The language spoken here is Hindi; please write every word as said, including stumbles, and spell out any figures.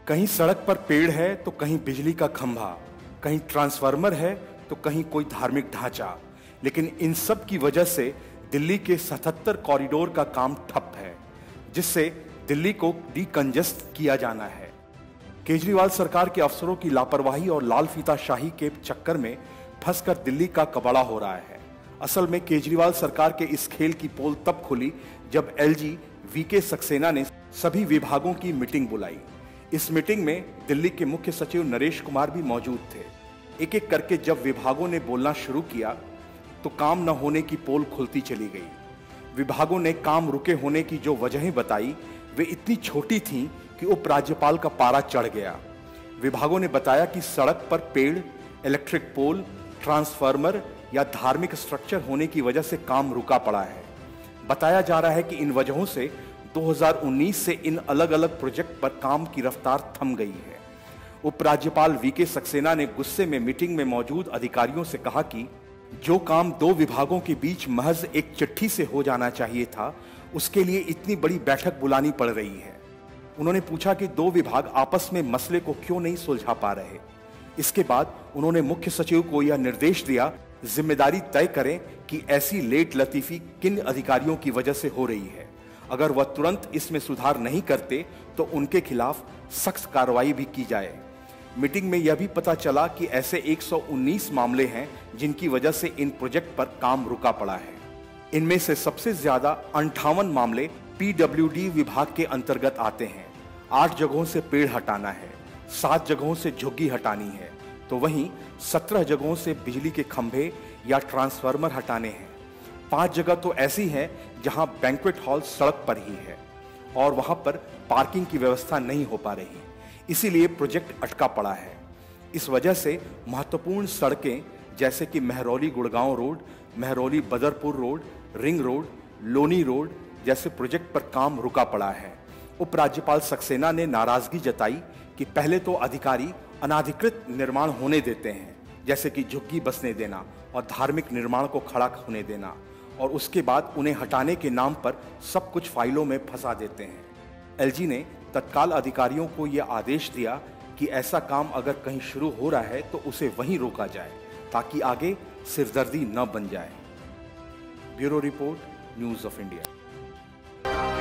कहीं सड़क पर पेड़ है तो कहीं बिजली का खंभा, कहीं ट्रांसफार्मर है तो कहीं कोई धार्मिक ढांचा, लेकिन इन सब की वजह से दिल्ली के सतहत्तर कॉरिडोर का काम ठप है, जिससे दिल्ली को डीकंजेस्ट किया जाना है। केजरीवाल सरकार के अफसरों की लापरवाही और लाल फीताशाही के चक्कर में फंसकर दिल्ली का कबाड़ा हो रहा है। असल में केजरीवाल सरकार के इस खेल की पोल तब खुली जब एलजी वीके सक्सेना ने सभी विभागों की मीटिंग बुलाई। इस मीटिंग में दिल्ली के मुख्य सचिव नरेश कुमार भी मौजूद थे। एक एक करके जब विभागों ने बोलना शुरू किया तो काम न होने की पोल खुलती चली गई। विभागों ने काम रुके होने की जो वजहें बताई वे इतनी छोटी थीं कि उपराज्यपाल का पारा चढ़ गया। विभागों ने बताया कि सड़क पर पेड़, इलेक्ट्रिक पोल, ट्रांसफार्मर या धार्मिक स्ट्रक्चर होने की वजह से काम रुका पड़ा है। बताया जा रहा है कि इन वजहों से दो हज़ार उन्नीस से इन अलग अलग प्रोजेक्ट पर काम की रफ्तार थम गई है। उपराज्यपाल वीके सक्सेना ने गुस्से में मीटिंग में मौजूद अधिकारियों से कहा कि जो काम दो विभागों के बीच महज एक चिट्ठी से हो जाना चाहिए था, उसके लिए इतनी बड़ी बैठक बुलानी पड़ रही है। उन्होंने पूछा कि दो विभाग आपस में मसले को क्यों नहीं सुलझा पा रहे। इसके बाद उन्होंने मुख्य सचिव को यह निर्देश दिया, जिम्मेदारी तय करें कि ऐसी लेट लतीफी किन अधिकारियों की वजह से हो रही है। अगर वह तुरंत इसमें सुधार नहीं करते तो उनके खिलाफ सख्त कार्रवाई भी की जाए। मीटिंग में यह भी पता चला कि ऐसे एक सौ उन्नीस मामले हैं जिनकी वजह से इन प्रोजेक्ट पर काम रुका पड़ा है। इनमें से सबसे ज्यादा अंठावन मामले पीडब्ल्यूडी विभाग के अंतर्गत आते हैं। आठ जगहों से पेड़ हटाना है, सात जगहों से झुग्गी हटानी है, तो वहीं सत्रह जगहों से बिजली के खंभे या ट्रांसफार्मर हटाने हैं। पांच जगह तो ऐसी हैं जहां बैंक्वेट हॉल सड़क पर ही है और वहां पर पार्किंग की व्यवस्था नहीं हो पा रही, इसीलिए प्रोजेक्ट अटका पड़ा है। इस वजह से महत्वपूर्ण सड़कें जैसे कि Mehrauli Gurgaon road, Mehrauli Badarpur road, ring road, Loni road जैसे प्रोजेक्ट पर काम रुका पड़ा है। उपराज्यपाल सक्सेना ने नाराजगी जताई कि पहले तो अधिकारी अनाधिकृत निर्माण होने देते हैं, जैसे कि झुग्गी बसने देना और धार्मिक निर्माण को खड़ा होने देना, और उसके बाद उन्हें हटाने के नाम पर सब कुछ फाइलों में फंसा देते हैं। एलजी ने तत्काल अधिकारियों को यह आदेश दिया कि ऐसा काम अगर कहीं शुरू हो रहा है तो उसे वहीं रोका जाए ताकि आगे सिरदर्दी न बन जाए। Bureau report, news of India.